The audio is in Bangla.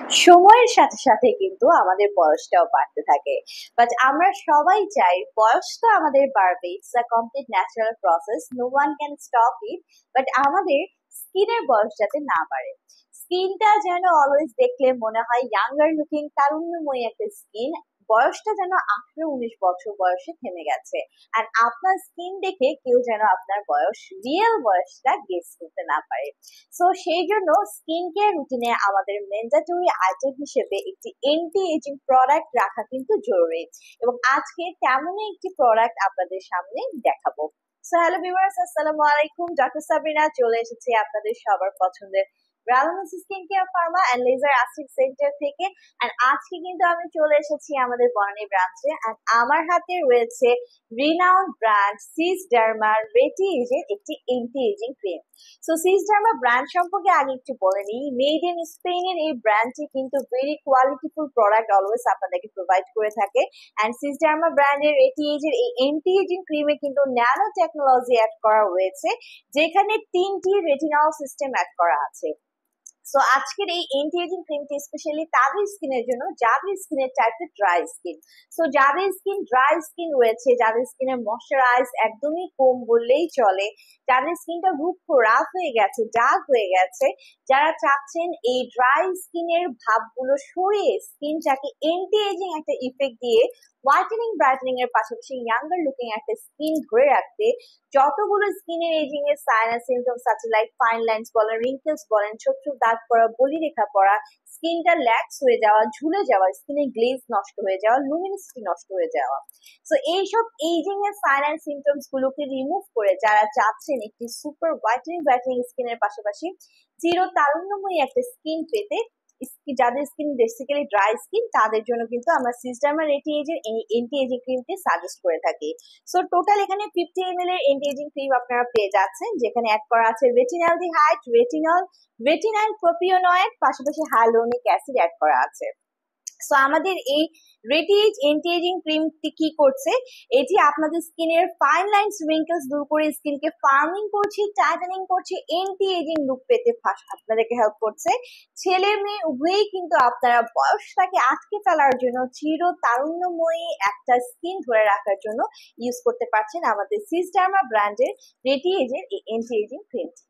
সময়ের সাথে সাথে কিন্তু আমাদের বয়সটাও বাড়তে থাকে, বাট আমরা সবাই চাই বয়সটা আমাদের বাড়বে। It's a complete natural process, no one can stop it. But আমাদের স্কিনের বয়স যাতে না বাড়ে, স্কিনটা যেন অলওয়েজ দেখলে মনে হয় ইয়াঙ্গার লুকিং, তারুণ্যময়ী একটা স্কিন। বয়সটা যেন 18-19 বছর বয়সে থেমে গেছে। আর আপনার স্কিন দেখে কেউ যেন আপনার বয়স, রিয়েল বয়সটা গেস করতে না পারে। সো সেই জন্য স্কিন কেয়ার রুটিনে আমাদের ম্যান্ডেটরি আইটেম হিসেবে একটি এন্টি এজিং প্রোডাক্ট রাখা কিন্তু জরুরি। এবং আজকে তেমনই একটি প্রোডাক্ট আপনাদের সামনে দেখাবো। সো হ্যালো ভিউয়ার্স, আসসালামু আলাইকুম। ডক্টর সাবিনা চলে এসেছি আপনাদের সবার পছন্দের রালামিস skin care pharma and laser আসিক সেন্টার থেকে। এন্ড আজকে কিন্তু আমি চলে এসেছি আমাদের বনানী ব্রাঞ্চে। এন্ড আমার হাতে রয়েছে রিনাউন্ড ব্র্যান্ড সিস ডার্মার রেটি এজের একটি anti aging cream. So Sesderma brand সম্পর্কে আগে একটু বলে নিই। মেড ইন স্পেনের এই ব্র্যান্ডটি কিন্তু ভেরি কোয়ালিটিফুল প্রোডাক্ট অলওয়েজ আপনাদেরকে প্রোভাইড করে থাকে। এন্ড সিস ডার্মা ব্র্যান্ডের রেটি এজের এই এন্টি এজিং ক্রিমে কিন্তু ন্যানো টেকনোলজি অ্যাড করা হয়েছে, যেখানে 3টি রেটিনল সিস্টেম অ্যাড করা আছে। সো আজকের এই এন্টি এজিং ক্রিমটি স্পেশালি তাদের স্কিনের জন্য যাদের স্কিনের টাইপটা ড্রাই স্কিন। সো যাদের স্কিন ড্রাই স্কিন রয়েছে, যাদের স্কিনে ময়শ্চারাইজ একদমই কম বললেই চলে, যাদের স্কিনটা রুক্ষ রাফ হয়ে গেছে, ডার্ক হয়ে গেছে, যারা চাচ্ছেন এই ড্রাই স্কিনের ভাবগুলো সরিয়ে স্কিনটাকে এন্টি এজিং একটা ইফেক্ট দিয়ে হোয়াইটেনিং ব্রাইটেনিং এর পাশাপাশি ইয়াঙ্গার লুকিং একটা স্কিন ধরে রাখতে, যতগুলো স্কিনের এজিং এর সাইনাস সিমটমস আছে লাইক ফাইন লাইন্স বলেন, রিঙ্কেলস বলেন, ছোট ছোট দাগ পড়া, বলি রেখা পড়া, স্কিনটা ল্যাক্স হয়ে যাওয়া, ঝুলে যাওয়া, স্কিনের গ্লেজ নষ্ট হয়ে যাওয়া, লুমিনিসিটি নষ্ট হয়ে যাওয়া, সো এইসব এজিং এর সাইন এন্ড সিমটমস গুলোকে রিমুভ করে যারা চাচ্ছেন একটি সুপার হোয়াইটেনিং ব্রাইটেনিং স্কিনের পাশাপাশি চির তারুণ্যময়ী একটা স্কিন পেতে, যাদের স্কিন বেসিক্যালি ড্রাই স্কিন তাদের জন্য কিন্তু আমরা সিস্টারমা রেটি এজের এই এন্টি এজিং ক্রিমটি সাজেস্ট করে থাকি। সো টোটাল এখানে 50 ml এর এন্টি এজিং ক্রিম আপনারা পেয়ে যাচ্ছেন, যেখানে অ্যাড করা আছে রেটিনালডিহাইড, রেটিনাইল প্রোপিওনয়েড, পাশাপাশি হাইলোনিক অ্যাসিড অ্যাড করা আছে। সো আমাদের এই রেটিএজ এন্টি এজিং ক্রিমটি কি করছে, এটি আপনাদের স্কিনের ফাইন লাইনস রিঙ্কেলস দূর করে স্কিনকে ফার্মিং করছে, টাইটেনিং করছে, এন্টি এজিং লুক পেতে আপনাদেরকে হেল্প করছে। ছেলে মেয়ে উভয়ই কিন্তু আপনারা বয়সটাকে আটকে ফেলার জন্য, চির তারুণ্যময়ী একটা স্কিন ধরে রাখার জন্য ইউজ করতে পারছেন আমাদের সিস ডার্মা ব্র্যান্ডের রেটিএজের এই এন্টি এজিং ক্রিমটি।